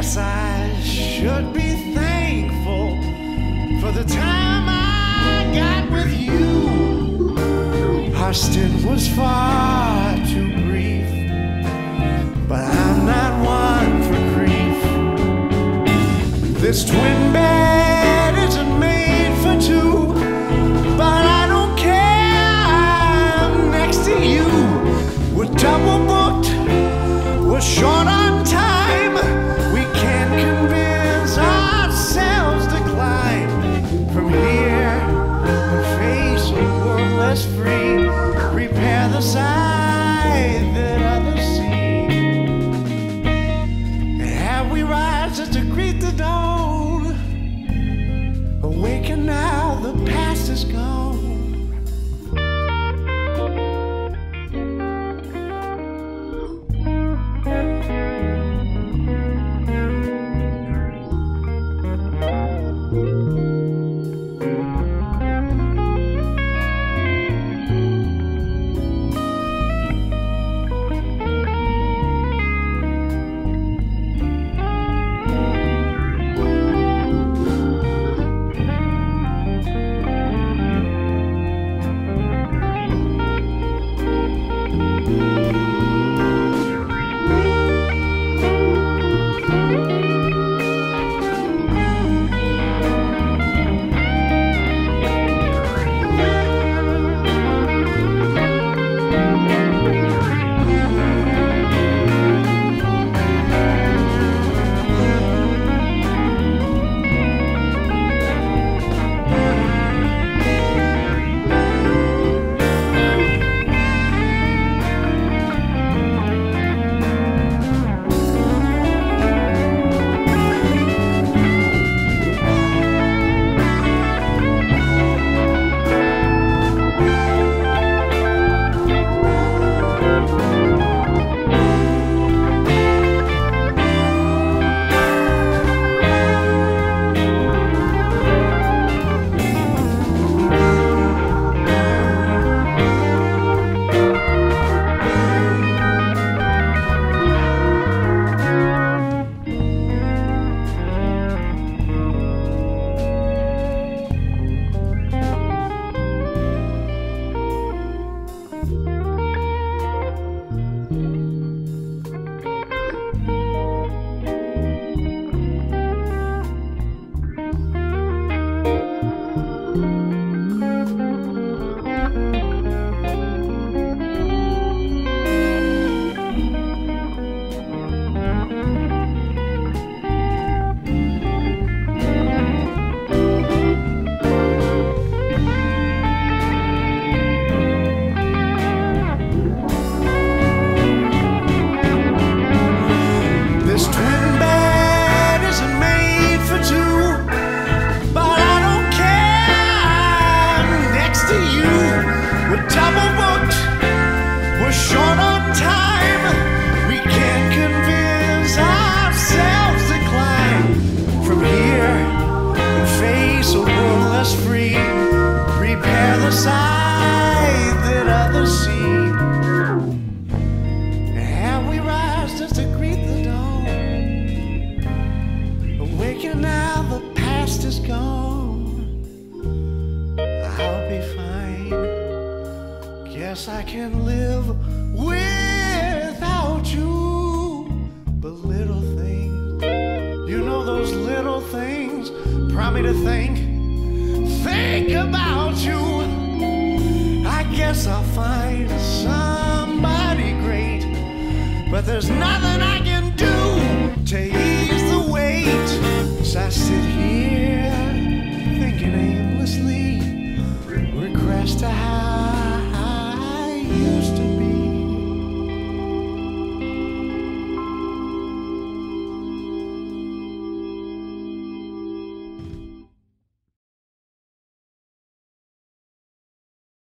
guess I should be thankful for the time I got with you. Our stint was far too brief, but I'm not one for grief. This twin bed isn't made for two, but I don't care, I'm next to you. We're double booked, we're short on time. We can't convince ourselves to climb from here and face a world less free. Repair the side that others see. And have we rise just to greet the dawn? Awaken now, the past is gone. I can live without you. But little things, you know those little things, prompt me to think about you. I guess I'll find somebody great, but there's nothing